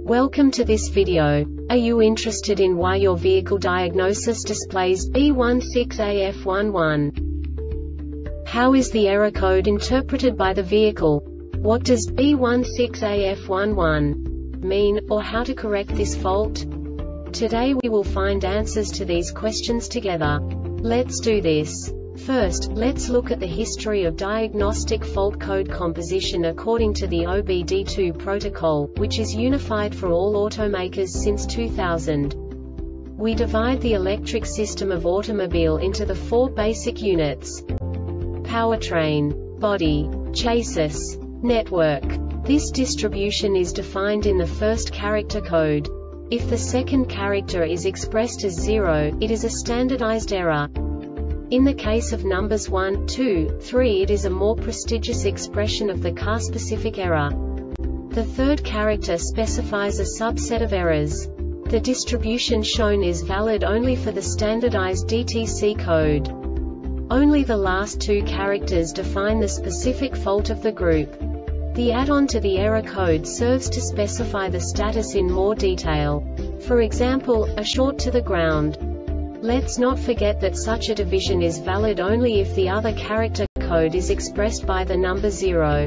Welcome to this video. Are you interested in why your vehicle diagnosis displays B16AF11? How is the error code interpreted by the vehicle? What does B16AF11 mean, or how to correct this fault? Today we will find answers to these questions together. Let's do this. First, let's look at the history of diagnostic fault code composition according to the OBD2 protocol, which is unified for all automakers since 2000. We divide the electric system of automobile into the four basic units: powertrain, body, chassis, network. This distribution is defined in the first character code. If the second character is expressed as 0, it is a standardized error. In the case of numbers 1, 2, 3, it is a more prestigious expression of the car-specific error. The third character specifies a subset of errors. The distribution shown is valid only for the standardized DTC code. Only the last two characters define the specific fault of the group. The add-on to the error code serves to specify the status in more detail. For example, a short to the ground. Let's not forget that such a division is valid only if the other character code is expressed by the number 0.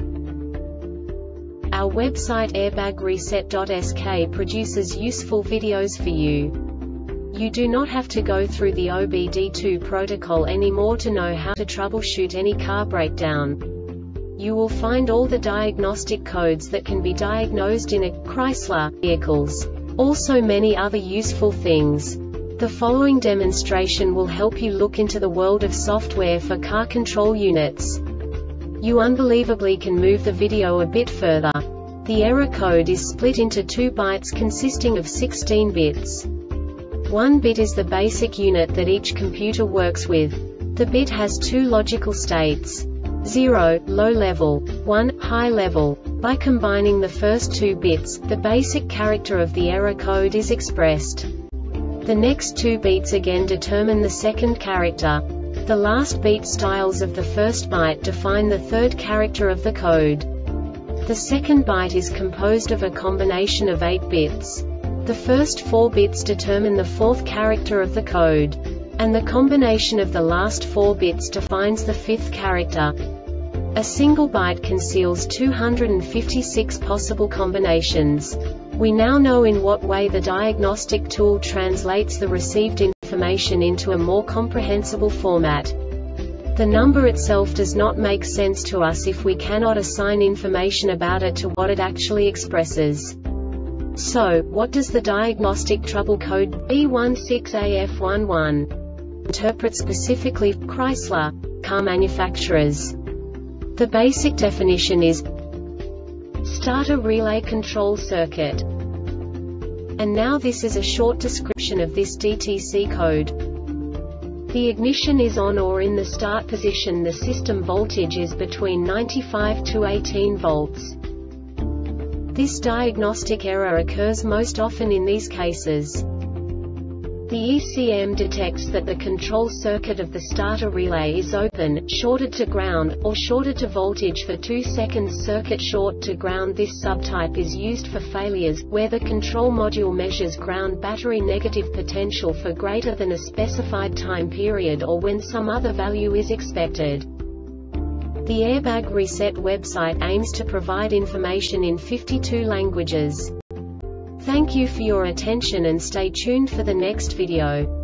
Our website airbagreset.sk produces useful videos for you. You do not have to go through the OBD2 protocol anymore to know how to troubleshoot any car breakdown. You will find all the diagnostic codes that can be diagnosed in a Chrysler vehicles. Also many other useful things. The following demonstration will help you look into the world of software for car control units. You unbelievably can move the video a bit further. The error code is split into 2 bytes consisting of 16 bits. 1 bit is the basic unit that each computer works with. The bit has 2 logical states: 0, low level, 1, high level. By combining the first 2 bits, the basic character of the error code is expressed. The next 2 beats again determine the second character. The last beat styles of the first byte define the third character of the code. The second byte is composed of a combination of 8 bits. The first 4 bits determine the fourth character of the code. And the combination of the last 4 bits defines the fifth character. A single byte conceals 256 possible combinations. We now know in what way the diagnostic tool translates the received information into a more comprehensible format. The number itself does not make sense to us if we cannot assign information about it to what it actually expresses. So, what does the diagnostic trouble code B16AF11 interpret specifically for Chrysler car manufacturers? The basic definition is starter relay control circuit. And now this is a short description of this DTC code. The ignition is on or in the start position. The system voltage is between 95 to 18 volts. This diagnostic error occurs most often in these cases. The ECM detects that the control circuit of the starter relay is open, shorted to ground, or shorted to voltage for 2 seconds. Circuit short to ground. This subtype is used for failures, where the control module measures ground battery negative potential for greater than a specified time period or when some other value is expected. The Airbag Reset website aims to provide information in 52 languages. Thank you for your attention and stay tuned for the next video.